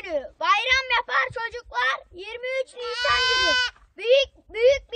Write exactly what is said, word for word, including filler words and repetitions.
günü bayram yapar çocuklar. yirmi üç Nisan günü büyük büyük